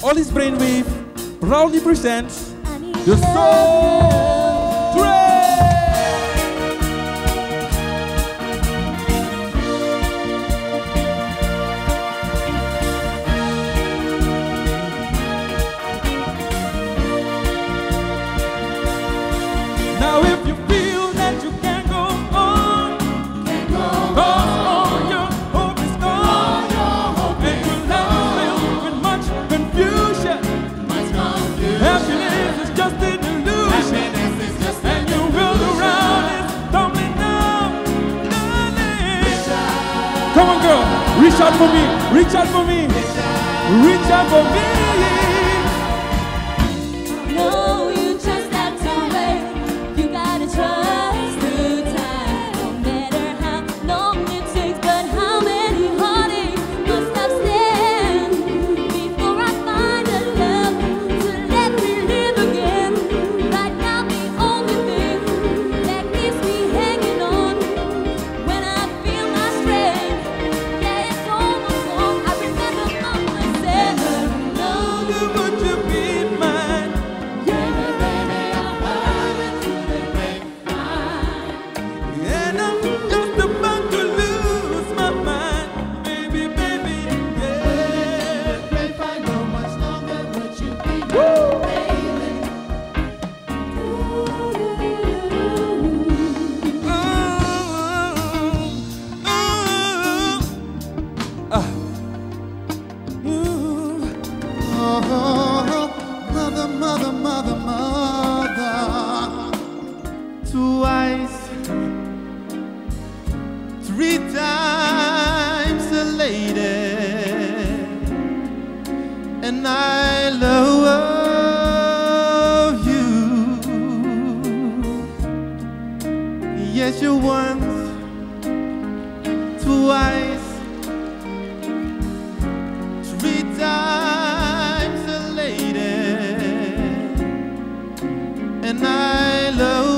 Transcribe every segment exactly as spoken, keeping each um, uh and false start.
Olly's Brainwave proudly presents the Soul Train. Now if you feel that you can't go on, can't go on, your hope is gone, and your life is filled with much confusion. Much confusion. Happiness is just an illusion, is just and your world around is tumbling down, darling. Come on, girl, reach out for me, reach out for me, reach out for me. Twice, three times a lady, and I love you. Yes, you once, twice, three times a lady, and I love.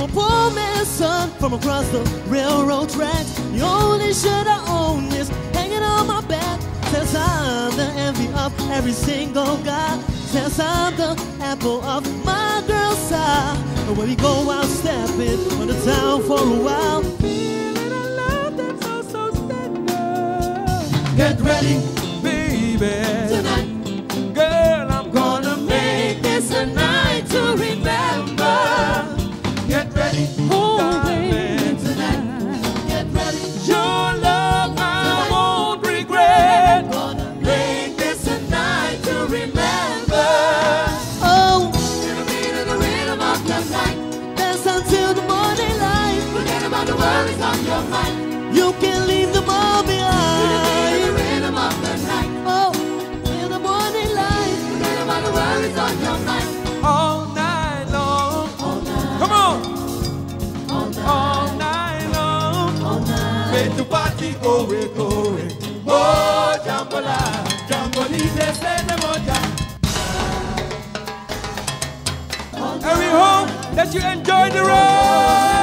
a poor man's son from across the railroad tracks. The only shirt I own is hanging on my back. Says I'm the envy of every single guy. Says I'm the apple of my girl's eye. And when we go out stepping on the town for a while, feeling a love that's so, so tender. Get ready, baby, tonight. girl, I'm Gonna make this a night to remember. get ready, Oh, darling. baby, tonight. Get ready. Your love I won't regret. Gonna Make this a night to remember. Oh, In the beat of the rhythm of the night. dance until the morning light. Forget about the worries on your mind. You can leave them all In the beat of the behind. rhythm of the night. Oh, in the morning light. Forget about the worries on your mind. All night long. All night, Come on. all night, All night long. all night. Make the party go, go, oh, jambola, jambolite, send them on jam. And we hope that you enjoy the ride.